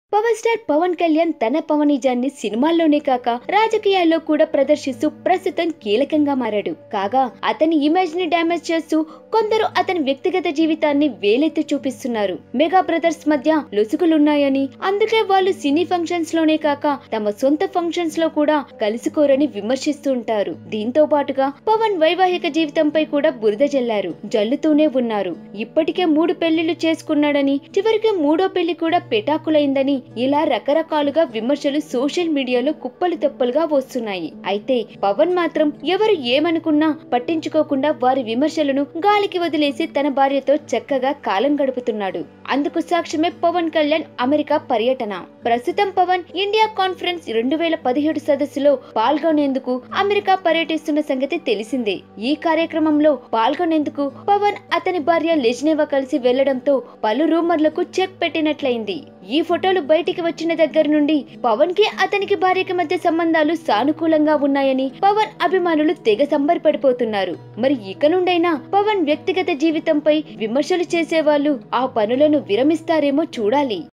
Power star Pawan Kalyan తన పవనిజాన్ని సినిమాల్లోనే కాక రాజకీయాల్లో కూడా ప్రదర్శిస్తూ ప్రస్తుతం కీలకంగా మారాడు. కాగా అతని ఇమేజ్ ని డ్యామేజ్ చేస్తూ కొందరు అతని వ్యక్తిగత జీవితాన్ని వేలెత్తి చూపిస్తున్నారు. మెగా బ్రదర్స్ మధ్య లొసుగులున్నాయని, అందుకే వాళ్ళు సినీ ఫంక్షన్స్ లోనే కాక తమ సొంత ఫంక్షన్స్ లో కూడా కలుసుకోరని విమర్శిస్తూ ఉంటారు. దీంతో పాటుగా పవన్ వైవాహిక జీవితంపై కూడా బురద జల్లారు. జల్లుతూనే ఉన్నారు. ఇప్పటికే 3 పెళ్లిళ్లు చేసుకున్నాడని, చివరికి 3వ పెళ్లి కూడా పెటాకులైందని ఇలా రకరకాలుగా విమర్శలు సోషల్ మీడియాలో కుప్పలు తెప్పలుగా వస్తున్నాయి. అయితే పవన్ మాత్రం ఎవరు ఏమనుకున్నా పట్టించుకోకుండా వారి విమర్శలను గాలికి వదిలేసి తన భార్యతో చక్కగా కాలం గడుపుతున్నాడు. అందుకు సాక్ష్యమే పవన్ కళ్యాణ్ అమెరికా పర్యటన. ప్రస్తుతం పవన్ ఇండియా కాన్ఫరెన్స్ 2017 సదస్సులో పాల్గొనేందుకు అమెరికా పర్యటిస్తున్న సంగతి తెలిసిందే. ఈ కార్యక్రమంలో పాల్గొనేందుకు పవన్ అతని భార్య లెజ్నేవా కలిసి వెళ్లడంతో పలు రూమర్లకు చెక్ పెట్టినట్లయింది. ఈ ఫోటోలు బయటికి వచ్చిన దగ్గర నుండి పవన్ కి అతనికి భార్యకి మధ్య సంబంధాలు సానుకూలంగా ఉన్నాయని పవన్ అభిమానులు తెగ సంబరపడిపోతున్నారు. మరి ఇక నుండైనా పవన్ వ్యక్తిగత జీవితంపై విమర్శలు చేసేవాళ్ళు ఆ పనులను విరమిస్తారేమో చూడాలి.